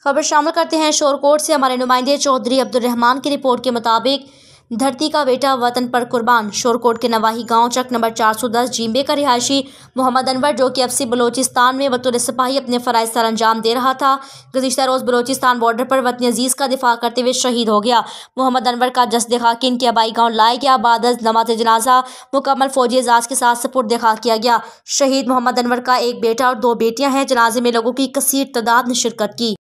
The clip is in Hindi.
खबर शामिल करते हैं शोरकोट से। हमारे नुमाइंदे चौधरी अब्दुल रहमान की रिपोर्ट के मुताबिक धरती का बेटा वतन पर कुर्बान। शोरकोट के नवाही गांव चक नंबर 410 जींबे का रिहायशी मोहम्मद अनवर, जो कि अफसी बलोचिस्तान में बतौर सिपाही अपने फ़राइज़ सर अंजाम दे रहा था, गुज़िश्ता रोज़ बलोचिस्तान बॉर्डर पर वतन अजीज़ का दिफा करते हुए शहीद हो गया। मोहम्मद अनवर का जस्द खाक इनके आबाई गाँव लाया गया। बाद नमाज जनाजा मुकम्मल फौजी एजाज़ के साथ सुपुर्द खाक किया गया। शहीद मोहम्मद अनवर का एक बेटा और 2 बेटियाँ हैं। जनाजे में लोगों की कसीर तादाद ने शिरकत की।